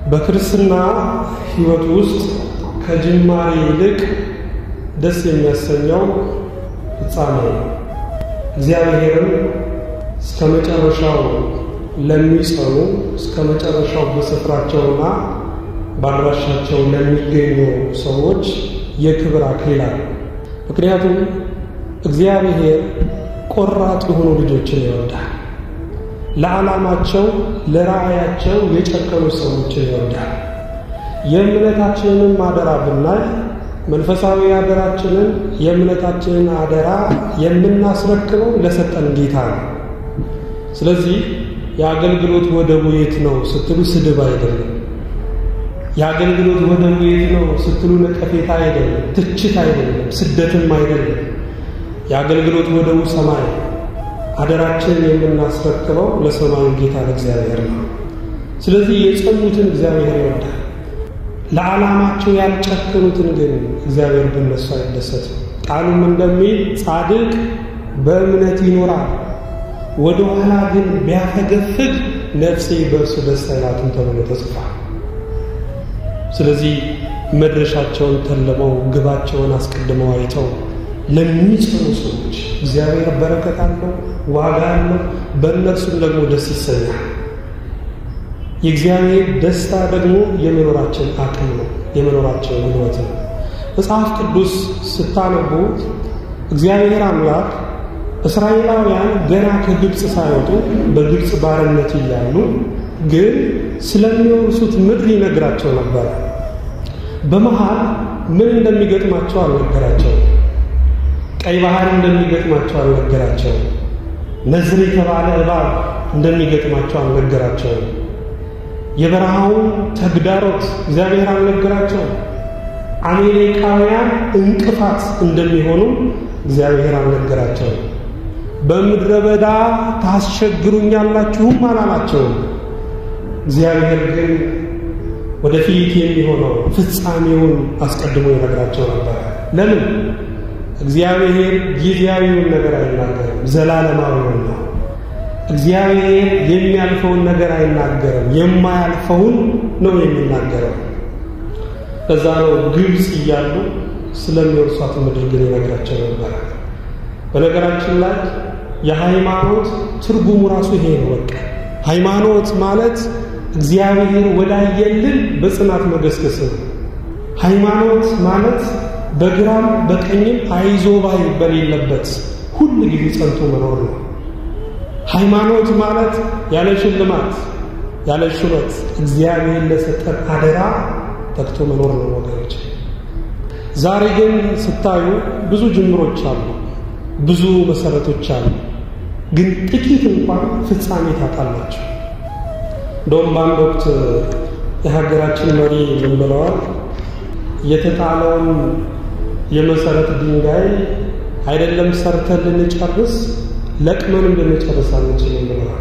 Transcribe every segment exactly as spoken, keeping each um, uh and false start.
በክርስትና ሕይወት ውስጥ ከጅማሬ ይልቅ ደስ የሚያሰኘው ፍጻሜ እግዚአብሔርን እስከ መጨረሻው ለሚጸኑ እስከ መጨረሻው በስፍራቸውና ባድራሻቸው ለሚገኙ ሰዎች የክብር አክሊል አለ። ምክንያቱም እግዚአብሔር ቆራጥ የሆኑ ልጆችን ይወዳል። ለዓላማቸው ለራእያቸው የጨከኑ ሰዎችን ይወዳል። የእምነታችንን አደራ ብናይ መንፈሳዊ አደራችንን የእምነታችንን አደራ የምናስረክበው ለሰጠን ጌታ ነው። ስለዚህ የአገልግሎት ወደቡ የት ነው ስትሉ ስድብ አይደለም። የአገልግሎት ወደቡ የት ነው ስትሉ ነቀፌታ አይደለም፣ ትችት አይደለም፣ ስደትም አይደለም። የአገልግሎት ወደቡ ሰማይ፣ አደራችንን የምናስረክበው ለሰማዩ ጌታ ለእግዚአብሔር ነው። ስለዚህ የጸኑትን እግዚአብሔር ይወዳል። ለዓላማቸው ያልጨከኑትን ግን እግዚአብሔር በእነሱ አይደሰትም። ቃሉም እንደሚል ጻድቅ በእምነት ይኖራል፣ ወደ ኋላ ግን ቢያፈገፍግ ነፍሴ በእርሱ ደስ አይላትም ተብሎ ተጽፏል። ስለዚህ መድረሻቸውን ተለመው ግባቸውን አስቀድመው አይተው ለሚጸኑ ሰዎች እግዚአብሔር በረከት አለው፣ ዋጋ አለው፣ በእነርሱም ደግሞ ደስ ይሰኛል። የእግዚአብሔር ደስታ ደግሞ የመኖራችን አቅም ነው፣ የመኖራችን ጉልበት ነው። መጽሐፍ ቅዱስ ስታነቡ እግዚአብሔር አምላክ እስራኤላውያን ገና ከግብፅ ሳይወጡ በግብፅ ባርነት እያሉ ግን ስለሚወርሱት ምድር ይነግራቸው ነበር። በመሃል ምን እንደሚገጥማቸው አልነገራቸው። ቀይ ባህር እንደሚገጥማቸው አልነገራቸው። ነዝር የተባለ እባብ እንደሚገጥማቸው አልነገራቸው። የበረሃውን ተግዳሮት እግዚአብሔር አልነገራቸው። አሜሪካውያን እንቅፋት እንደሚሆኑ እግዚአብሔር አልነገራቸው። በምድረ በዳ ታስቸግሩኛላችሁም አላላቸው። እግዚአብሔር ግን ወደፊት የሚሆነው ፍጻሜውን አስቀድሞ ይነግራቸው ነበር። ለምን? እግዚአብሔር ጊዜያዊውን ነገር አይናገርም፣ ዘላለማዊውን ነው። እግዚአብሔር የሚያልፈውን ነገር አይናገርም፣ የማያልፈውን ነው የሚናገረው። ለዛ ነው ግብፅ እያሉ ስለሚወርሷት ምድር ግን ይነግራቸው ነበር። በነገራችን ላይ የሃይማኖት ትርጉሙ ራሱ ይሄ ነው። በቃ ሃይማኖት ማለት እግዚአብሔር ወዳየልን በጽናት መገስገስ ነው። ሃይማኖት ማለት በግራም በቀኝም አይዞባይ በሌለበት ሁሉ ጊዜ ጸንቶ መኖር ነው። ሃይማኖት ማለት ያለ ሽልማት ያለ ሹመት እግዚአብሔር ለሰጠን አደራ ተግቶ መኖር ነው ወገኖች። ዛሬ ግን ስታዩ ብዙ ጅምሮች አሉ፣ ብዙ መሰረቶች አሉ፣ ግን ጥቂት እንኳን ፍጻሜ ታጣላቸው። እንደውም በአንድ ወቅት የሀገራችን መሪ ምን ብለዋል? የተጣለውን የመሰረት ድንጋይ አይደለም ሰርተን ልንጨርስ ለቅመን ልንጨርስ አንችልም ብለዋል።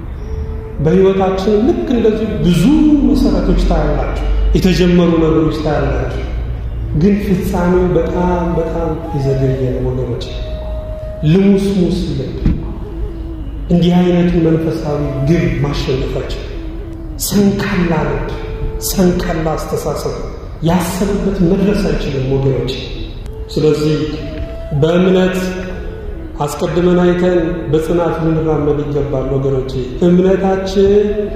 በህይወታችን ልክ እንደዚህ ብዙ መሰረቶች ታያላችሁ፣ የተጀመሩ ነገሮች ታያላችሁ፣ ግን ፍጻሜው በጣም በጣም የዘገየ ነው ወገኖች። ልሙስሙስ ልብ እንዲህ አይነቱ መንፈሳዊ ግብ ማሸነፋቸው ሰንካላ ልብ፣ ሰንካላ አስተሳሰብ ያሰበበት መድረስ አይችልም ወገኖች። ስለዚህ በእምነት አስቀድመን አይተን በጽናት ልንራመድ ይገባል ወገኖች። እምነታችን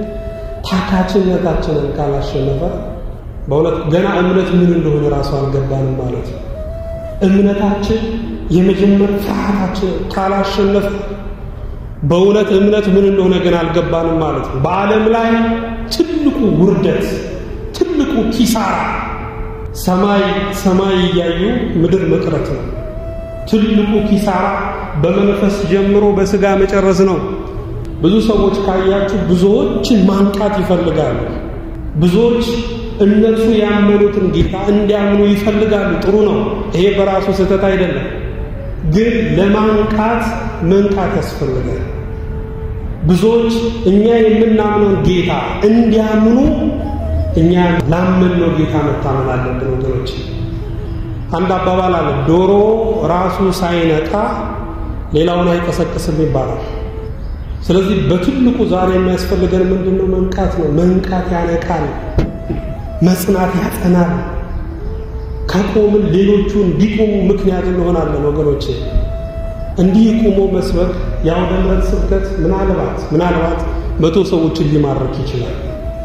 ታካችነታችንን ካላሸነፈ በእውነት ገና እምነት ምን እንደሆነ ራሱ አልገባንም ማለት ነው። እምነታችን የመጀመር ፍርሃታችን ካላሸነፈ በእውነት እምነት ምን እንደሆነ ገና አልገባንም ማለት ነው። በዓለም ላይ ትልቁ ውርደት፣ ትልቁ ኪሳራ ሰማይ ሰማይ እያዩ ምድር መቅረት ነው። ትልቁ ኪሳራ በመንፈስ ጀምሮ በስጋ መጨረስ ነው። ብዙ ሰዎች ካያችሁ ብዙዎችን ማንቃት ይፈልጋሉ። ብዙዎች እነሱ ያመኑትን ጌታ እንዲያምኑ ይፈልጋሉ። ጥሩ ነው፣ ይሄ በራሱ ስህተት አይደለም። ግን ለማንቃት መንቃት ያስፈልጋል። ብዙዎች እኛ የምናምነውን ጌታ እንዲያምኑ እኛ ላመንነው ጌታ መታመን አለብን ወገኖች። አንድ አባባል አለ፣ ዶሮ ራሱ ሳይነቃ ሌላውን አይቀሰቅስም ይባላል። ስለዚህ በትልቁ ዛሬ የሚያስፈልገን ምንድነው? መንቃት ነው። መንቃት ያነቃል። መጽናት ያጸናል። ከቆምን ሌሎቹ እንዲቆሙ ምክንያት እንሆናለን ወገኖቼ። እንዲህ ቆሞ መስበክ የአውደ ምሕረት ስብከት ምናልባት ምናልባት መቶ ሰዎችን ሊማርክ ይችላል።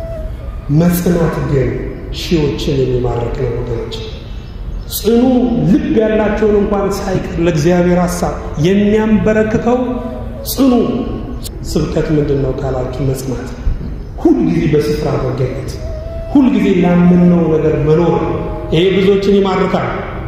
መጽናት ግን ሺዎችን የሚማርክ ነው ወገኖቼ። ጽኑ ልብ ያላቸውን እንኳን ሳይቀር ለእግዚአብሔር ሐሳብ የሚያንበረክከው ጽኑ ስብከት ምንድነው ካላችሁ መጽናት፣ ሁሉ ጊዜ በስፍራ መገኘት፣ ሁሉ ጊዜ ላመነው ነገር መኖር። ይሄ ብዙዎችን ይማርካል።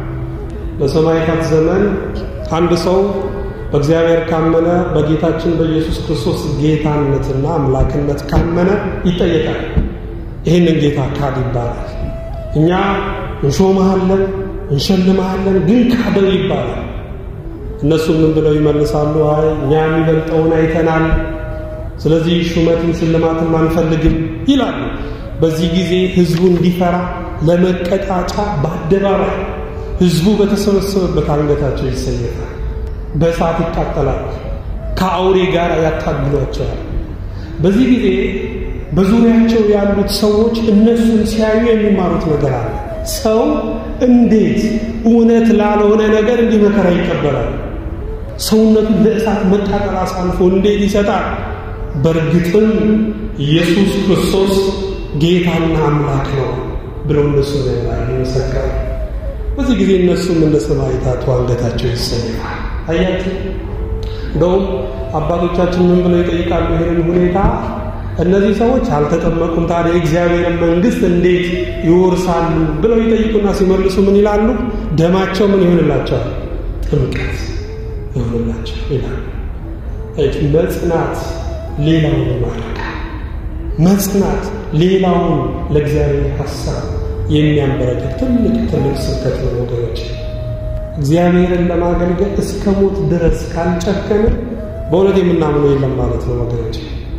በሰማዕታት ዘመን አንድ ሰው በእግዚአብሔር ካመነ በጌታችን በኢየሱስ ክርስቶስ ጌታነትና አምላክነት ካመነ ይጠየቃል። ይሄንን ጌታ ካድ ይባላል። እኛ እንሾምሃለን እንሸልምሃለን ግን ካደው ይባላል። እነሱ ምን ብለው ይመልሳሉ? አይ እኛ የሚበልጠውን አይተናል፣ ስለዚህ ሹመትን ሽልማትን አንፈልግም ይላሉ። በዚህ ጊዜ ህዝቡ እንዲፈራ ለመቀጣጫ በአደባባይ ህዝቡ በተሰበሰበበት አንገታቸው ይሰየፋል፣ በእሳት ይቃጠላል፣ ከአውሬ ጋር ያታግሏቸዋል። በዚህ ጊዜ በዙሪያቸው ያሉት ሰዎች እነሱን ሲያዩ የሚማሩት ነገር አለ። ሰው እንዴት እውነት ላልሆነ ነገር እንዲህ መከራ ይቀበላል? ሰውነቱን ለእሳት መቃጠል አሳልፎ እንዴት ይሰጣል? በእርግጥም ኢየሱስ ክርስቶስ ጌታና አምላክ ነው ብለው እነሱ ይላሉ፣ ይመሰክራሉ። በዚህ ጊዜ እነሱም እንደ ሰማዕታቱ አንገታቸው ይሰየፋል። አያችሁ፣ እንደውም አባቶቻችን ምን ብለው ይጠይቃሉ ይሄንን ሁኔታ? እነዚህ ሰዎች አልተጠመቁም፣ ታዲያ የእግዚአብሔር መንግስት እንዴት ይወርሳሉ ብለው ይጠይቁና ሲመልሱ ምን ይላሉ? ደማቸው ምን ይሆንላቸዋል? ጥምቀት ይሆንላቸው ይላሉ። እጭ መጽናት ሌላውን ይማርካል። መጽናት ሌላውን ለእግዚአብሔር ሐሳብ የሚያንበረክክ ትልቅ ትልቅ ስብከት ነው ወገኖች። እግዚአብሔርን ለማገልገል እስከ ሞት ድረስ ካልጨከነ በእውነት የምናምነው የለም ማለት ነው ወገኖች።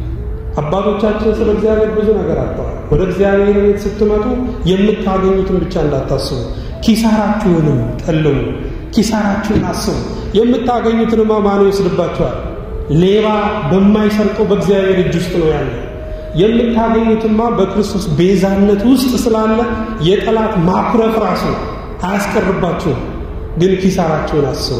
አባቶቻችን ስለ እግዚአብሔር ብዙ ነገር አጥተዋል። ወደ እግዚአብሔር ቤት ስትመጡ የምታገኙትን ብቻ እንዳታስቡ፣ ኪሳራችሁንም ጠልሙ፣ ኪሳራችሁን አስቡ። የምታገኙትንማ ማን ይወስድባችኋል? ሌባ በማይሰርቀው በእግዚአብሔር እጅ ውስጥ ነው ያለው። የምታገኙትማ በክርስቶስ ቤዛነት ውስጥ ስላለ የጠላት ማኩረፍ ራሱ አያስቀርባችሁም። ግን ኪሳራችሁን አስቡ።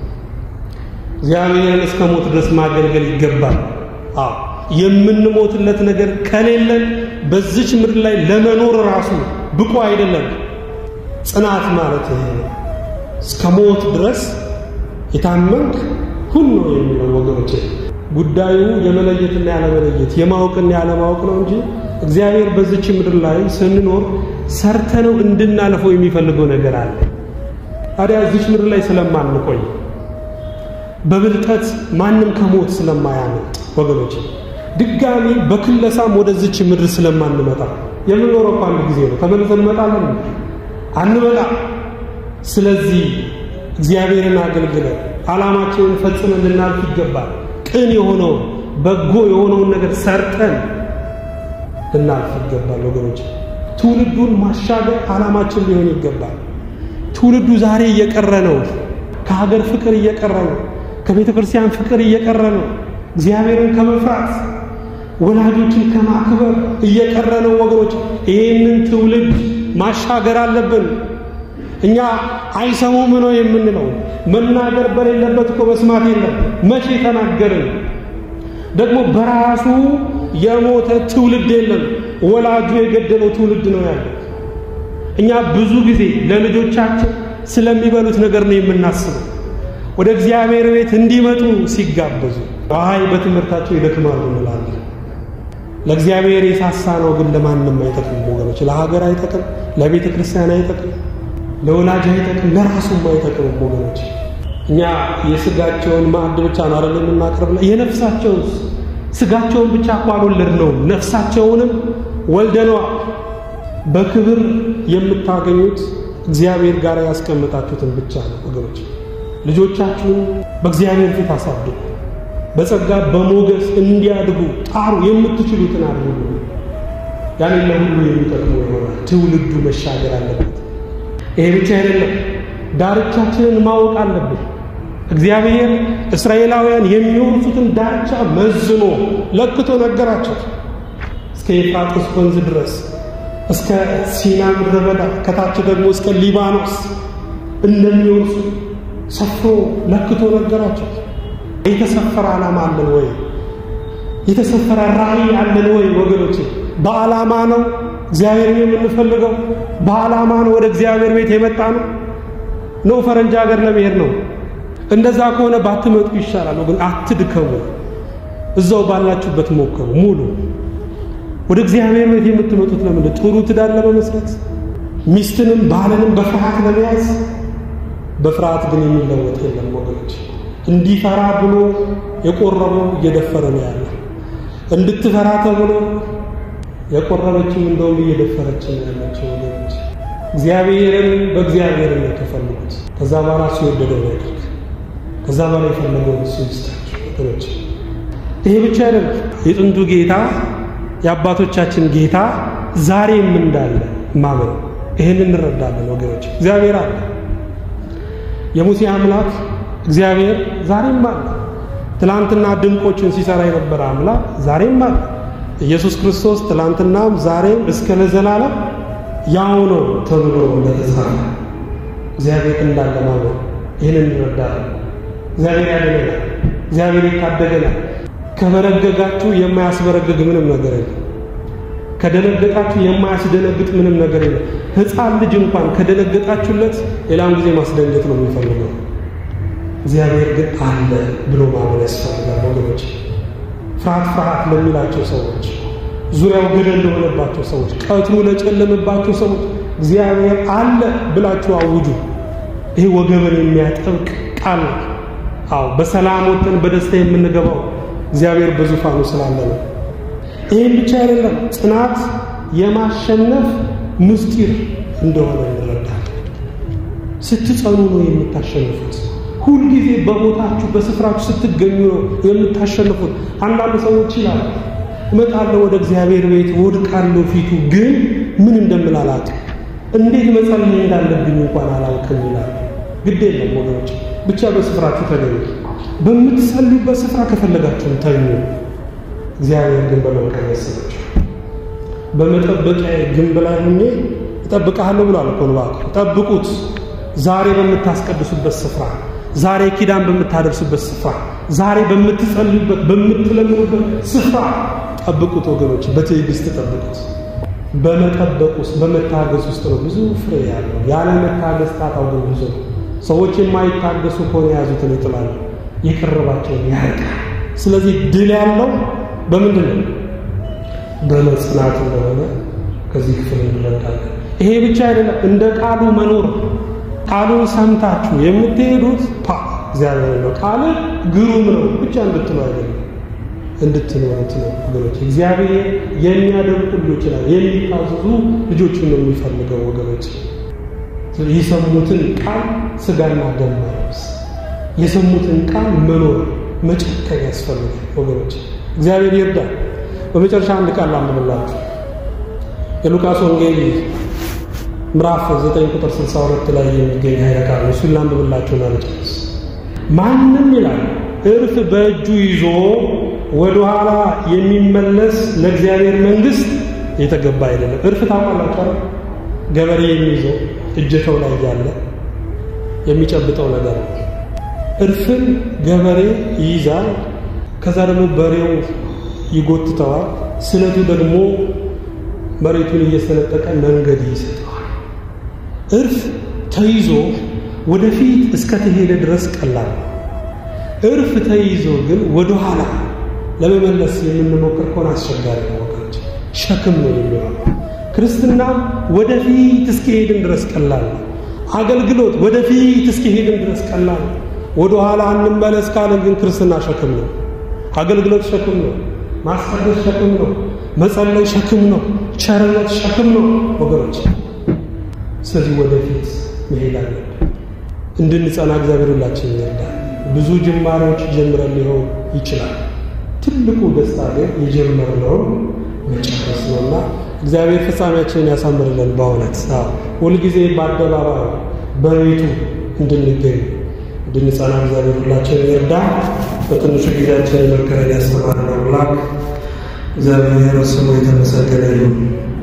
እግዚአብሔርን እስከ ሞት ድረስ ማገልገል ይገባል። አዎ የምንሞትለት ነገር ከሌለን በዚች ምድር ላይ ለመኖር ራሱ ብቁ አይደለም። ጽናት ማለት ይሄ ነው። እስከ ሞት ድረስ የታመንክ ሁሉ ነው የሚለው ወገኖቼ። ጉዳዩ የመለየትና ያለመለየት የማወቅና ያለማወቅ ነው እንጂ እግዚአብሔር በዚች ምድር ላይ ስንኖር ሰርተነው እንድናልፈው የሚፈልገው ነገር አለ። ታዲያ እዚች ምድር ላይ ስለማንቆይ በብልጠት ማንም ከሞት ስለማያመልጥ ወገኖቼ ድጋሚ በክለሳም ወደዚች ምድር ስለማንመጣ የምንኖረው አንድ ጊዜ ነው። ተመልሰን እንመጣለን አንመጣ። ስለዚህ እግዚአብሔርን አገልግለን ዓላማችንን ፈጽመን ልናልፍ ይገባል። ቅን የሆነው በጎ የሆነውን ነገር ሰርተን ልናልፍ ይገባል ወገኖች። ትውልዱን ማሻገር ዓላማችን ሊሆን ይገባል። ትውልዱ ዛሬ እየቀረ ነው። ከሀገር ፍቅር እየቀረ ነው። ከቤተ ክርስቲያን ፍቅር እየቀረ ነው። እግዚአብሔርን ከመፍራት ወላጆችን ከማክበር እየቀረ ነው ወገኖች። ይሄንን ትውልድ ማሻገር አለብን። እኛ አይሰሙም ነው የምንለው። መናገር በሌለበት እኮ መስማት የለም። መቼ ተናገርን? ደግሞ በራሱ የሞተ ትውልድ የለም። ወላጁ የገደለው ትውልድ ነው ያለው። እኛ ብዙ ጊዜ ለልጆቻችን ስለሚበሉት ነገር ነው የምናስበው። ወደ እግዚአብሔር ቤት እንዲመጡ ሲጋበዙ አይ በትምህርታቸው ይደክማሉ እንላለን። ለእግዚአብሔር የሳሳ ነው ግን ለማንም አይጠቅም ወገኖች። ለሀገር አይጠቅም፣ ለቤተ ክርስቲያን አይጠቅም፣ ለወላጅ አይጠቅም፣ ለራሱም አይጠቅም ወገኖች። እኛ የስጋቸውን ማዕድ ብቻ ነው አይደል የምናቀርብላ። የነፍሳቸውስ ስጋቸውን ብቻ አልወለድ ነው ነፍሳቸውንም ወልደነዋል። በክብር የምታገኙት እግዚአብሔር ጋር ያስቀመጣችሁትን ብቻ ነው ወገኖች። ልጆቻችሁን በእግዚአብሔር ፊት አሳድጉ። በጸጋ በሞገስ እንዲያድጉ ጣሩ። የምትችሉትን አድርጉ። ያን ለሁሉ የሚጠቅሙ ይሆናል። ትውልዱ መሻገር አለበት። ይሄ ብቻ አይደለም፣ ዳርቻችንን ማወቅ አለብን። እግዚአብሔር እስራኤላውያን የሚወርሱትን ዳርቻ መዝኖ ለክቶ ነገራቸው። እስከ ኤፍራጥስ ወንዝ ድረስ እስከ ሲና ምድረ በዳ ከታች ደግሞ እስከ ሊባኖስ እንደሚወርሱ ሰፍሮ ለክቶ ነገራቸው። የተሰፈረ ዓላማ አለን ወይ? የተሰፈረ ራዕይ አለን ወይ ወገኖቼ? በዓላማ ነው እግዚአብሔርን የምንፈልገው? በዓላማ ነው ወደ እግዚአብሔር ቤት የመጣ ነው ነው ፈረንጅ ሀገር ለመሄድ ነው? እንደዛ ከሆነ ባትመጡ ይሻላል። ግን አትድከሙ፣ እዛው ባላችሁበት ሞክሩ። ሙሉ ወደ እግዚአብሔር ቤት የምትመጡት ለምን? ጥሩ ትዳር ለመመስረት፣ ሚስትንም ባልንም በፍርሃት ለመያዝ። በፍርሃት ግን የሚለወጥ የለም ወገኖች። እንዲፈራ ብሎ የቆረበው እየደፈረ ነው ያለው። እንድትፈራ ተብሎ የቆረበችው እንደውም እየደፈረች ነው ያለችው ወገኖች። እግዚአብሔርን በእግዚአብሔርን ነው ተፈልጉት። ከዛ በኋላ እሱ የወደደው ነገር ከዛ በኋላ የፈለገው እሱ ይስጣችሁ ወገኖች። ይሄ ብቻ አይደለም። የጥንቱ ጌታ የአባቶቻችን ጌታ ዛሬም እንዳለ ማመን፣ ይሄን እንረዳለን ወገኖች። እግዚአብሔር አለ። የሙሴ አምላክ እግዚአብሔር ዛሬም አለ። ትላንትና ድንቆችን ሲሰራ የነበረ አምላክ ዛሬም አለ። ኢየሱስ ክርስቶስ ትላንትናም ዛሬም እስከ ለዘላለም ያው ነው ተብሎ እንደተጻፈ እግዚአብሔር እንዳለ ማመን፣ ይሄን እንረዳለን። እግዚአብሔር ያድነናል። እግዚአብሔር ይታደገናል። ከበረገጋችሁ የማያስበረግግ ምንም ነገር የለም። ከደነገጣችሁ የማያስደነግጥ ምንም ነገር የለም። ሕፃን ልጅ እንኳን ከደነገጣችሁለት ሌላም ጊዜ ማስደንገጥ ነው የሚፈልገው። እግዚአብሔር ግን አለ ብሎ ማመን ያስፈልጋል ወገኖች። ፍርሃት ፍርሃት ለሚላቸው ሰዎች፣ ዙሪያው ገደል ለሆነባቸው ሰዎች፣ ቀትሩ ለጨለመባቸው ሰዎች እግዚአብሔር አለ ብላችሁ አውጁ። ይሄ ወገበን የሚያጠብቅ ቃል ነው። አዎ በሰላም ወጥተን በደስታ የምንገባው እግዚአብሔር በዙፋኑ ስላለ ነው። ይሄን ብቻ አይደለም፣ ጽናት የማሸነፍ ምስጢር እንደሆነ እንረዳለን። ስትጸኑ ነው የምታሸንፉት። ሁሉ ጊዜ በቦታችሁ በስፍራችሁ ስትገኙ ነው የምታሸንፉት። አንዳንድ ሰዎች ይላሉ እመጣለሁ ወደ እግዚአብሔር ቤት ወድቃለሁ ፊቱ ግን ምን እንደምላላጥ እንዴት መጸለይ እንዳለብኝ እንኳን አላውቅም ይላሉ። ግድ የለም ወገኖች፣ ብቻ በስፍራችሁ ተገኙ። በምትጸልዩበት ስፍራ ከፈለጋችሁ ተኙ። እግዚአብሔር ግን በመልካም ያስባችሁ። በመጠበቂያ ግንብ ላይ ሆኜ እጠብቅሃለሁ ብሏል እኮ ነው። ጠብቁት። ዛሬ በምታስቀድሱበት ስፍራ፣ ዛሬ ኪዳን በምታደርሱበት ስፍራ፣ ዛሬ በምትጸልዩበት በምትለምኑበት ስፍራ ጠብቁት ወገኖች። በትዕግስት ጠብቁት። በመጠበቅ ውስጥ በመታገስ ውስጥ ነው ብዙ ፍሬ ያለው። ያለ መታገስ ጣጣው ግን ብዙ ነው። ሰዎች የማይታገሱ ከሆነ ያዙትን ይጥላሉ፣ የቀረባቸውን ያርቃል። ስለዚህ ድል ያለው በምንድን ነው? በመጽናት እንደሆነ ከዚህ ክፍል እንረዳለን። ይሄ ብቻ አይደለም፣ እንደ ቃሉ መኖር። ቃሉን ሰምታችሁ የምትሄዱት ፓ እግዚአብሔር ነው። ቃል ግሩም ነው ብቻ እንድትሉ አይደለም፣ እንድትኖሩት ነው ወገኖች። እግዚአብሔር የሚያደርጉ ልጆች ላይ የሚታዘዙ ልጆችን ነው የሚፈልገው ወገኖች። የሰሙትን ቃል ስጋና ደም ማለብስ፣ የሰሙትን ቃል መኖር መጨከን ያስፈልጋል ወገኖች። እግዚአብሔር ይርዳል። በመጨረሻ አንድ ቃል ላንብብላችሁ። የሉቃስ ወንጌል ምዕራፍ ዘጠኝ ቁጥር ስልሳ ሁለት ላይ የሚገኝ ኃይለ ቃል ነው። እሱን ላንብብላችሁ ማለት ነው። ማንም ይላል እርፍ በእጁ ይዞ ወደ ኋላ የሚመለስ ለእግዚአብሔር መንግሥት የተገባ አይደለም። እርፍ ታውቃላችሁ? ገበሬ የሚይዘው እጀታው ላይ ያለ የሚጨብጠው ነገር ነው። እርፍን ገበሬ ይይዛል። ከዛ ደግሞ በሬው ይጎትተዋል። ስለቱ ደግሞ መሬቱን እየሰነጠቀ መንገድ ይሰጠዋል። እርፍ ተይዞ ወደፊት እስከ ተሄደ ድረስ ቀላል ነው። እርፍ ተይዞ ግን ወደ ኋላ ለመመለስ የምንሞክር ከሆነ አስቸጋሪ ነው ወገኖች። ሸክም ነው የሚሆነው። ክርስትና ወደፊት እስከሄድን ድረስ ቀላል ነው። አገልግሎት ወደፊት እስከሄድን ድረስ ቀላል ነው። ወደ ኋላ እንመለስ ካለን ግን ክርስትና ሸክም ነው። አገልግሎት ሸክም ነው። ማስቀደስ ሸክም ነው። መጸለይ ሸክም ነው። ቸርነት ሸክም ነው ወገኖች። ስለዚህ ወደፊት መሄድ አለብን። እንድንጸና እግዚአብሔር ሁላችንን ይርዳል። ብዙ ጅማሬዎች ጀምረን ሊሆን ይችላል። ትልቁ ደስታ ግን የጀመርነው መጨረስ ነውና እግዚአብሔር ፍጻሜያችንን ያሳምርልን። በእውነት አዎ ሁልጊዜ በአደባባይ በቤቱ እንድንገኝ እንድንጸና እግዚአብሔር ሁላችንን ይርዳ። በትንሹ ጊዜያችን መከረን ያስተማረን አምላክ እግዚአብሔር ስሙ የተመሰገነ ይሁን።